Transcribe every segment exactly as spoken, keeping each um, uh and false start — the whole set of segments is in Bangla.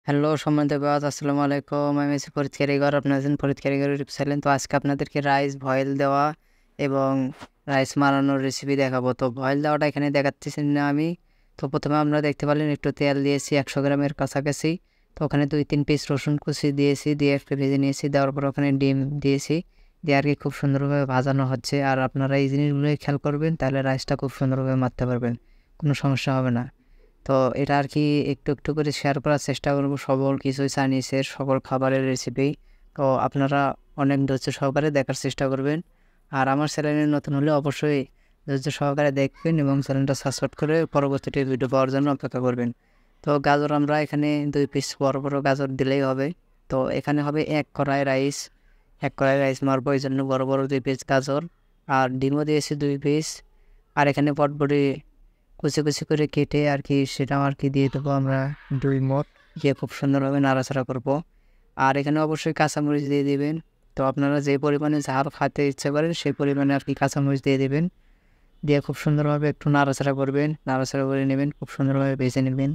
হ্যালো সম্মানিত ভিউয়ার্স, আসসালামু আলাইকুম। আমি আছি ফরিদ কারিগর। আপনারা আছেন ফরিদ কারিগর ইউটিউব চ্যানেল। তো আজকে আপনাদেরকে রাইস ভয়েল দেওয়া এবং রাইস মারানোর রেসিপি দেখাবো। তো ভয়েল দেওয়াটা এখানে দেখাচ্ছি না আমি। তো প্রথমে আমরা দেখতে পারলেন একটু তেল দিয়েছি একশো গ্রামের কাছাকাছি। তো ওখানে দুই তিন পিস রসুন কুচি দিয়েছি, দিয়ে একটু ভেজে নিয়েছি। দেওয়ার পর ওখানে ডিম দিয়েছি, দিয়ে আর কি খুব সুন্দরভাবে ভাজানো হচ্ছে। আর আপনারা এই জিনিসগুলোই খেয়াল করবেন, তাহলে রাইসটা খুব সুন্দরভাবে মারতে পারবেন, কোনো সমস্যা হবে না। তো এটা আর কি একটু একটু করে শেয়ার করার চেষ্টা করব, সকল কিছুই চাইনিজের সকল খাবারের রেসিপি। তো আপনারা অনেক ধৈর্য সহকারে দেখার চেষ্টা করবেন। আর আমার চ্যানেলে নতুন হলে অবশ্যই ধৈর্য সহকারে দেখবেন এবং চ্যানেলটা সাবস্ক্রাইব করে পরবর্তীতে ভিডিও পাওয়ার জন্য অপেক্ষা করবেন। তো গাজর আমরা এখানে দুই পিস বড় বড় গাজর দিলেই হবে। তো এখানে হবে এক কড়াই রাইস, এক কড়াই রাইস মারবো, এই জন্য বড় বড় দুই পিস গাজর। আর ডিমও দিয়েছি দুই পিস। আর এখানে বটবটি কুচি কুচি করে কেটে আর কি সেটাও আর কি দিয়ে দেবো আমরা দুই মোট, দিয়ে খুব সুন্দরভাবে নাড়াচাড়া করব। আর এখানে অবশ্যই কাঁচামরিচ দিয়ে দিবেন। তো আপনারা যে পরিমাণে ঝাল খেতে ইচ্ছে করেন সেই পরিমাণে আর কি কাঁচামরিচ দিয়ে দেবেন, দিয়ে খুব সুন্দরভাবে একটু নাড়াচাড়া করবেন, নাড়াচাড়া করে নেবেন, খুব সুন্দরভাবে ভেজে নেবেন।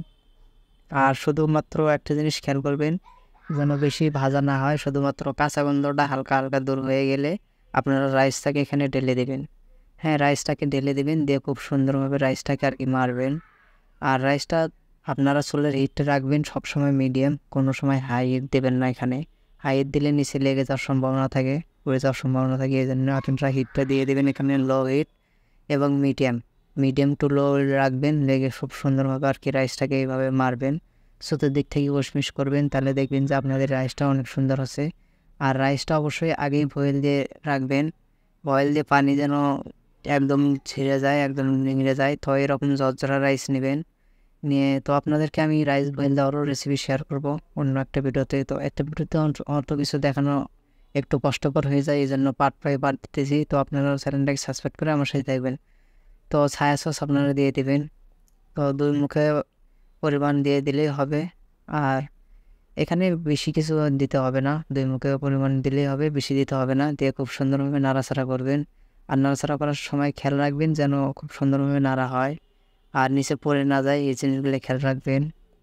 আর শুধুমাত্র একটা জিনিস খেয়াল করবেন, যেন বেশি ভাজা না হয়, শুধুমাত্র কাঁচা গন্ধটা হালকা হালকা দূর হয়ে গেলে আপনারা রাইসটাকে এখানে ঢেলে দেবেন। হ্যাঁ, রাইসটাকে ঢেলে দেবেন, দিয়ে খুব সুন্দরভাবে রাইসটাকে আর কি মারবেন। আর রাইসটা আপনারা চুলের হিটটা রাখবেন সবসময় মিডিয়াম, কোনো সময় হাই হিট দেবেন না। এখানে হাই হিট দিলে নিচে লেগে যাওয়ার সম্ভাবনা থাকে, পড়ে যাওয়ার সম্ভাবনা থাকে, এই জন্য আপনারা হিটটা দিয়ে দেবেন এখানে লো হিট এবং মিডিয়াম, মিডিয়াম টু লো রাখবেন। লেগে খুব সুন্দরভাবে আর কি রাইসটাকে এইভাবে মারবেন, চতুর্দিক থেকে উশমিশ করবেন, তাহলে দেখবেন যে আপনাদের রাইসটা অনেক সুন্দর আছে। আর রাইসটা অবশ্যই আগেই বয়েল দিয়ে রাখবেন, বয়েল দিয়ে পানি যেন একদম ছিঁড়ে যায়, একদম নিংড়ে যায়। তো এরকম ঝরঝরা রাইস নেবেন, নিয়ে তো আপনাদেরকে আমি রাইস বয়েল দেওয়ারও রেসিপি শেয়ার করব অন্য একটা ভিডিওতে। তো একটা ভিডিওতে অত কিছু দেখানো একটু কষ্টকর হয়ে যায়, এই জন্য পার্ট বাই পার্ট দিতেছি। তো আপনারা চ্যানেলটাকে সাবস্ক্রাইব করে আমার সাথে থাকবেন। তো ছায়া সস আপনারা দিয়ে দেবেন, তো দুই মুখে পরিমাণ দিয়ে দিলেই হবে। আর এখানে বেশি কিছু দিতে হবে না, দুই মুখে পরিমাণ দিলেই হবে, বেশি দিতে হবে না। দিয়ে খুব সুন্দরভাবে নাড়াচাড়া করবেন। আর নাড়াচাড়া করার সময় খেয়াল রাখবেন যেন খুব সুন্দরভাবে নাড়া হয় আর নিচে পড়ে না যায়, এই জিনিসগুলো খেয়াল রাখবেন।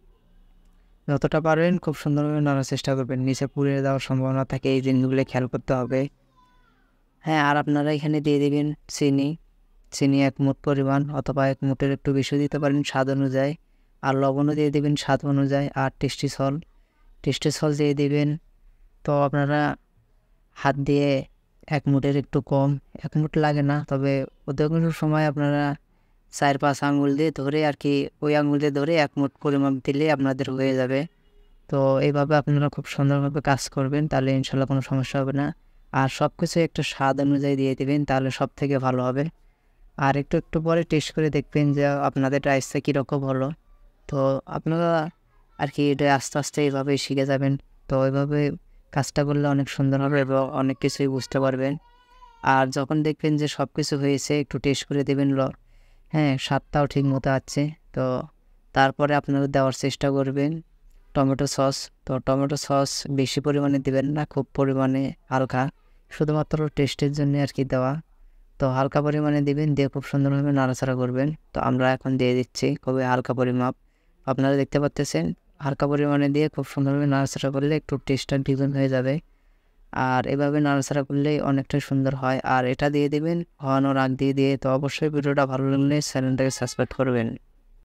যতটা পারবেন খুব সুন্দরভাবে নাড়ার চেষ্টা করবেন, নিচে পুড়ে যাওয়ার সম্ভাবনা থাকে, এই জিনিসগুলো খেয়াল করতে হবে। হ্যাঁ, আর আপনারা এখানে দিয়ে দেবেন চিনি, চিনি এক মুঠ পরিমাণ অথবা এক মুঠের একটু বেশি দিতে পারেন স্বাদ অনুযায়ী। আর লবণও দিয়ে দেবেন স্বাদ অনুযায়ী। আর টেস্টি সল্ট, টেস্টি সল্ট দিয়ে দেবেন। তো আপনারা হাত দিয়ে এক মুঠের একটু কম, এক মুঠ লাগে না, তবে অধিকাংশ সময় আপনারা চার পাঁচ আঙুল দিয়ে ধরে আর কি, ওই আঙুল দিয়ে ধরে এক মুঠ পরিমাপ দিলে আপনাদের হয়ে যাবে। তো এইভাবে আপনারা খুব সুন্দরভাবে কাজ করবেন, তাহলে ইনশাল্লাহ কোনো সমস্যা হবে না। আর সব কিছু একটা স্বাদ অনুযায়ী দিয়ে দেবেন, তাহলে সব থেকে ভালো হবে। আর একটু একটু পরে টেস্ট করে দেখবেন যে আপনাদের রাইসটা কীরকম হলো। তো আপনারা আর কি এটা আস্তে আস্তে এইভাবেই শিখে যাবেন। তো এইভাবে কাজটা করলে অনেক সুন্দর হবে এবং অনেক কিছুই বুঝতে পারবেন। আর যখন দেখবেন যে সব কিছু হয়েছে একটু টেস্ট করে দেবেন, ল হ্যাঁ স্বাদটাও ঠিক মতো আছে। তো তারপরে আপনারা দেওয়ার চেষ্টা করবেন টমেটো সস। তো টমেটো সস বেশি পরিমাণে দেবেন না, খুব পরিমাণে হালকা, শুধুমাত্র টেস্টের জন্য আর কি দেওয়া। তো হালকা পরিমাণে দিবেন, দিয়ে খুব সুন্দরভাবে নাড়াচাড়া করবেন। তো আমরা এখন দিয়ে দিচ্ছি খুবই হালকা পরিমাপ, আপনারা দেখতে পাচ্ছেন। হালকা পরিমাণে দিয়ে খুব সুন্দরভাবে নাড়াচাড়া করলে একটু টেস্টটা দ্বিগুণ হয়ে যাবে। আর এভাবে নাড়াচাড়া করলেই অনেকটাই সুন্দর হয়। আর এটা দিয়ে দেবেন হওয়ানোর আগ দিয়ে দিয়ে। তো অবশ্যই ভিডিওটা ভালো লাগলে চ্যানেলটাকে সাবস্ক্রাইব করবেন।